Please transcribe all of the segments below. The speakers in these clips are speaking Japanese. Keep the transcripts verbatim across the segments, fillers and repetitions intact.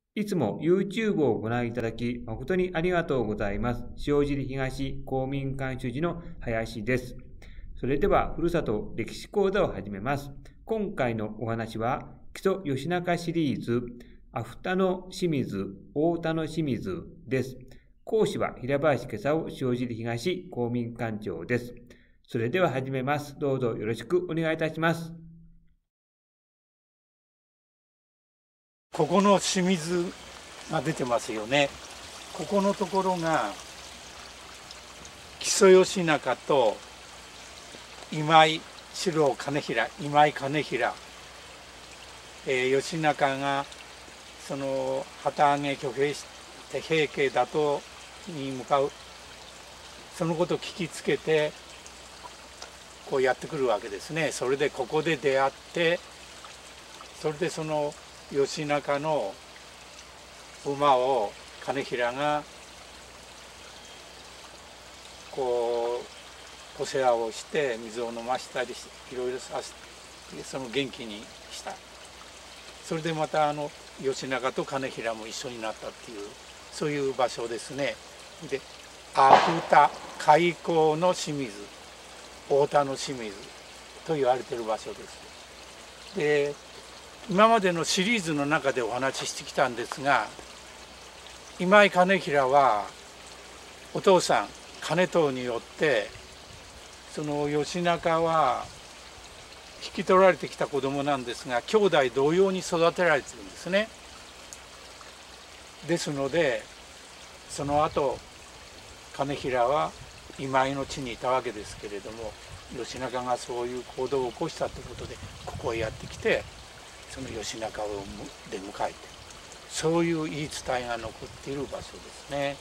いつも YouTube をご覧いただき、誠にありがとうございます。塩尻東公民館主事の林です。それでは、ふるさと歴史講座を始めます。今回のお話は、木曽義仲シリーズ、アフタの清水、大田の清水です。講師は平林家さお塩尻東公民館長です。それでは始めます。どうぞよろしくお願いいたします。 ここの清水が出てますよね。ここのところが木曽義仲と今井四郎兼平、今井兼平、えー、義仲がその旗揚げ挙兵して平家打倒に向かう、そのことを聞きつけてこうやってくるわけですね。それでここで出会って、それでその義仲の馬を兼平がこうお世話をして水を飲ましたりいろいろさせて、その元気にした。それでまたあの義仲と兼平も一緒になったっていう、そういう場所ですね。でアフタ開口の清水、大田の清水と言われている場所です。で今までのシリーズの中でお話ししてきたんですが、今井兼平はお父さん兼遠によってその義仲は引き取られてきた子供なんですが、兄弟同様に育てられてるんですね。ですのでその後兼平は今井の地にいたわけですけれども、義仲がそういう行動を起こしたということでここへやってきて、その義仲を出迎えて、そういう言い伝えが残っている場所ですね。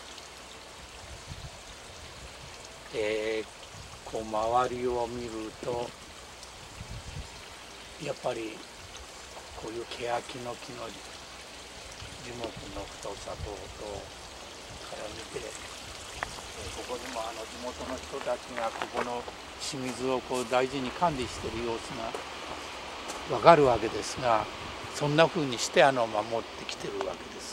えー、こう周りを見るとやっぱりこういう欅の木の樹木の太さ等々から見て、ここにもあの地元の人たちがここの清水をこう大事に管理している様子がわかるわけですが、そんなふうにしてあの守ってきてるわけです。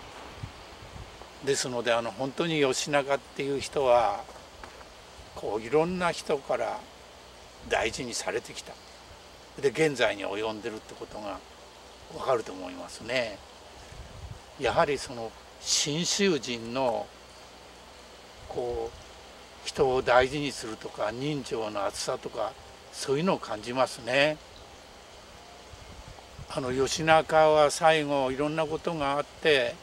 ですのであの本当に義仲っていう人はこういろんな人から大事にされてきた。で現在に及んでるってことがわかると思いますね。やはりその信州人のこう人を大事にするとか人情の厚さとか、そういうのを感じますね。あの義仲は最後いろんなことがあって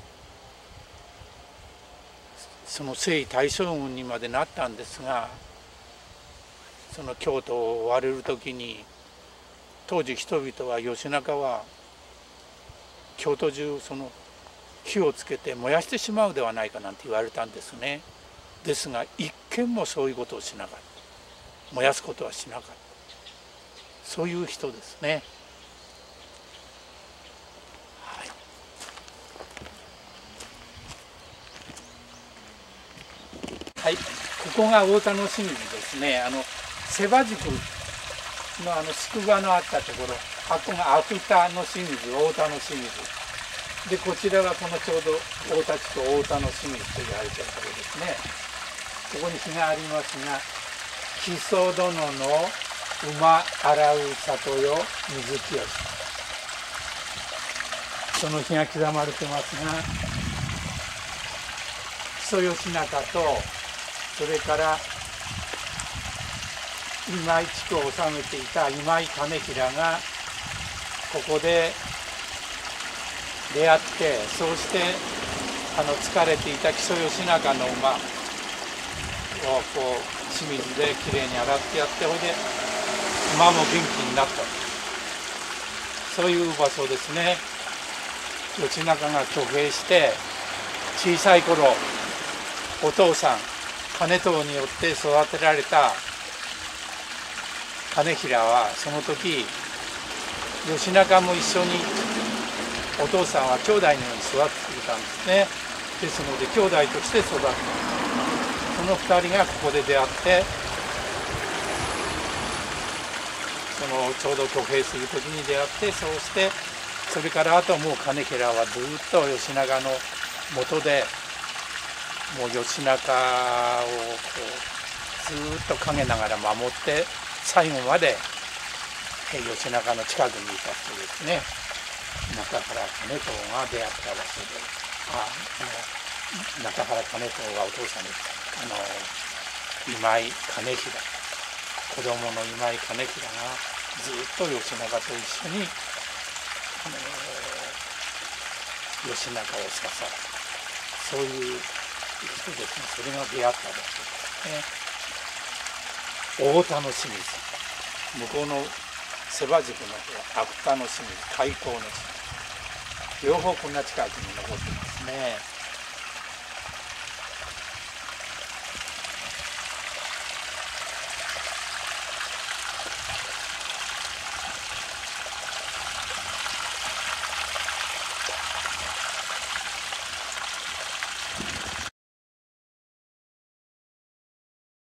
その征夷大将軍にまでなったんですが、その京都を追われる時に当時人々は義仲は京都中その火をつけて燃やしてしまうではないかなんて言われたんですね。ですが一件もそういうことをしなかった。燃やすことはしなかった。そういう人ですね。はい、ここが大田の清水ですね。あの瀬場宿のあの宿場のあったところ、あこがアフタの清水、大田の清水で、こちらがこのちょうど大田地区大田の清水と言われているところですね。ここに碑がありますが、木曽殿の馬洗う里よ水清し、その碑が刻まれてますが、木曽義仲とそれから今井地区を治めていた今井兼平がここで出会って、そうしてあの疲れていた木曽義仲の馬をこう清水できれいに洗ってやって、ほいで馬も元気になった、そういう場所ですね。義仲が挙兵して小さい頃お父さん兼遠によって育てられた兼平は、その時義仲も一緒にお父さんは兄弟のように育っていたんですね。ですので兄弟として育った。そのふたりがここで出会って、そのちょうど挙兵する時に出会って、そうしてそれからあともう金平はずっと義長の下でもう義仲をこうずっと陰ながら守って最後まで義仲の近くにいた人ですね。中原兼遠が出会った場所で、ああの中原兼遠がお父さんです。あの今井兼平、子供の今井兼平がずっと義仲と一緒に、あの義仲を支え、そういう人ですね。それが出会った場所ですね。大田の清水、向こうの瀬場宿の方は芥の清水、開口の清水、両方こんな近くに残ってますね。